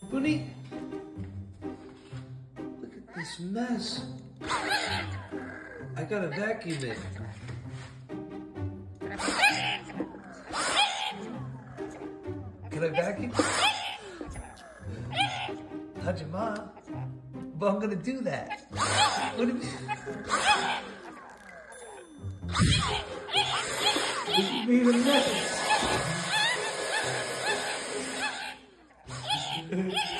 Booni, look at this mess. I gotta vacuum it. Can I vacuum? Touch your mom. But I'm gonna do that. What do you made a mess.